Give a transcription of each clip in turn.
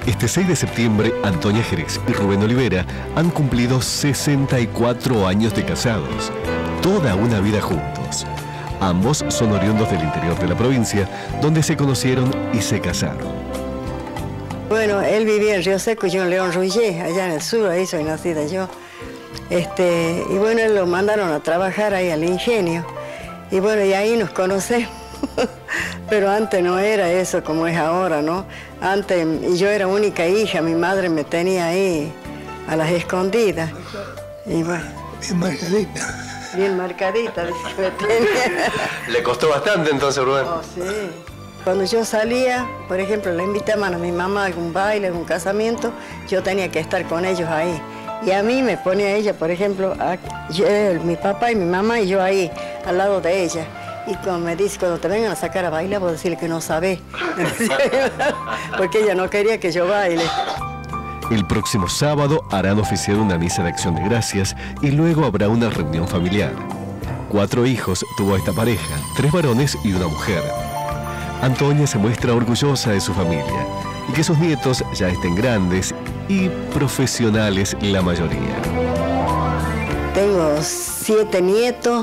Este 6 de septiembre, Antonia Jerez y Rubén Olivera han cumplido 64 años de casados. Toda una vida juntos. Ambos son oriundos del interior de la provincia, donde se conocieron y se casaron. Bueno, él vivía en Río Seco, yo en León Ruillé, allá en el sur, ahí soy nacida yo. Y bueno, él lo mandaron a trabajar ahí al ingenio. Y bueno, y ahí nos conocemos. Pero antes no era eso como es ahora, ¿no? Antes yo era única hija, mi madre me tenía ahí a las escondidas. Y bueno, bien marcadita. Bien marcadita, dice que me tenía. ¿Le costó bastante entonces, Rubén? Oh, sí. Cuando yo salía, por ejemplo, le invitaban a mi mamá a algún baile, a algún casamiento, yo tenía que estar con ellos ahí. Y a mí me ponía ella, por ejemplo, mi papá y mi mamá y yo ahí, al lado de ella. Y cuando me dice, cuando te vengan a sacar a bailar, vos decirle que no sabés. Porque ella no quería que yo baile. El próximo sábado harán oficiar una misa de acción de gracias y luego habrá una reunión familiar. 4 hijos tuvo esta pareja, 3 varones y una mujer. Antonia se muestra orgullosa de su familia y que sus nietos ya estén grandes y profesionales la mayoría. Tengo 7 nietos,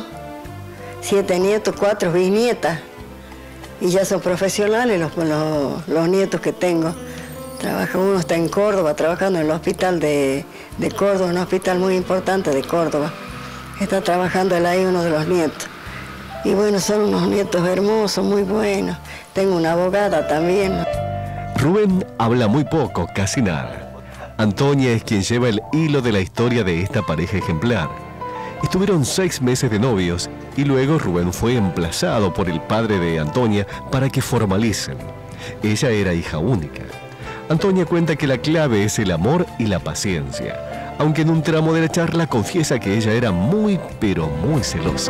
4 bisnietas, y ya son profesionales los nietos que tengo. Uno está en Córdoba, trabajando en el hospital de Córdoba, un hospital muy importante de Córdoba. Está trabajando él ahí, uno de los nietos. Y bueno, son unos nietos hermosos, muy buenos. Tengo una abogada también. Rubén habla muy poco, casi nada. Antonia es quien lleva el hilo de la historia de esta pareja ejemplar. Estuvieron 6 meses de novios y luego Rubén fue emplazado por el padre de Antonia para que formalicen. Ella era hija única. Antonia cuenta que la clave es el amor y la paciencia, aunque en un tramo de la charla confiesa que ella era muy, pero muy celosa.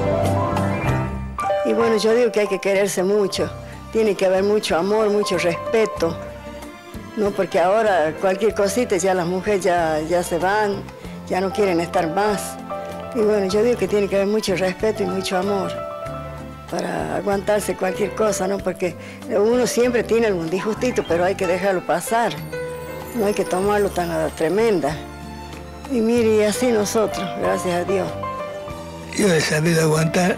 Y bueno, yo digo que hay que quererse mucho. Tiene que haber mucho amor, mucho respeto. No, porque ahora cualquier cosita ya las mujeres ya se van, ya no quieren estar más. Y bueno, yo digo que tiene que haber mucho respeto y mucho amor para aguantarse cualquier cosa, ¿no? Porque uno siempre tiene algún disgustito, pero hay que dejarlo pasar. No hay que tomarlo tan a la tremenda. Y mire, y así nosotros, gracias a Dios. Yo he sabido aguantar.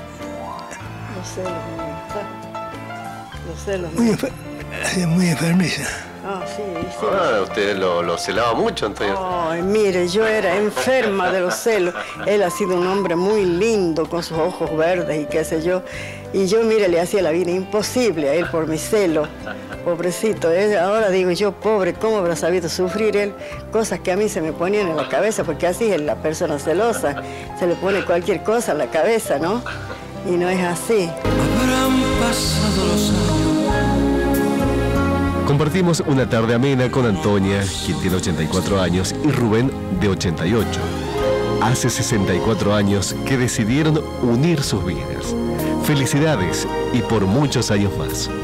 Los celos. Muy enfermiza. Ah, sí, sí. Usted lo celaba mucho, Antonia. Ay, mire, yo era enferma de los celos. Él ha sido un hombre muy lindo, con sus ojos verdes y qué sé yo. Y yo, mire, le hacía la vida imposible a él por mi celo. Pobrecito. Ahora digo yo, pobre, ¿cómo habrá sabido sufrir él? Cosas que a mí se me ponían en la cabeza, porque así es la persona celosa. Se le pone cualquier cosa en la cabeza, ¿no? Y no es así. Habrán pasado los años. Compartimos una tarde amena con Antonia, quien tiene 84 años, y Rubén, de 88. Hace 64 años que decidieron unir sus vidas. Felicidades y por muchos años más.